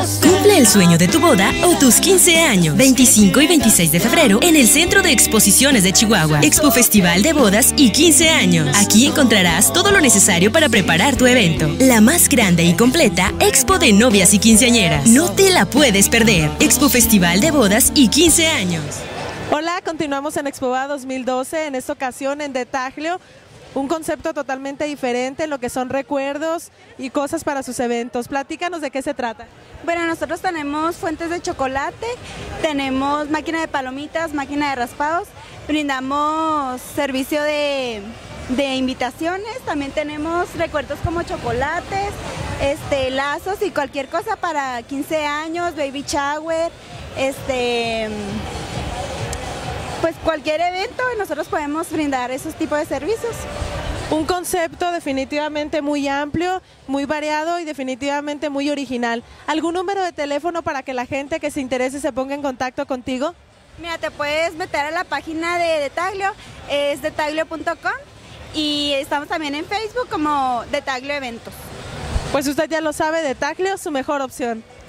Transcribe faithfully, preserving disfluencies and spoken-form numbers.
Cumple el sueño de tu boda o tus quince años. veinticinco y veintiséis de febrero en el Centro de Exposiciones de Chihuahua. Expo Festival de Bodas y quince años. Aquí encontrarás todo lo necesario para preparar tu evento. La más grande y completa Expo de novias y quinceañeras. No te la puedes perder. Expo Festival de Bodas y quince años. Hola, continuamos en Expoboda dos mil doce, en esta ocasión en De Taglio. Un concepto totalmente diferente, lo que son recuerdos y cosas para sus eventos. Platícanos de qué se trata. Bueno, nosotros tenemos fuentes de chocolate, tenemos máquina de palomitas, máquina de raspados, brindamos servicio de, de invitaciones, también tenemos recuerdos como chocolates, este, lazos y cualquier cosa para quince años, baby shower, este... pues cualquier evento nosotros podemos brindar esos tipos de servicios. Un concepto definitivamente muy amplio, muy variado y definitivamente muy original. ¿Algún número de teléfono para que la gente que se interese se ponga en contacto contigo? Mira, te puedes meter a la página de De Taglio, es de taglio punto com, y estamos también en Facebook como De Taglio Eventos. Pues usted ya lo sabe, De Taglio, su mejor opción.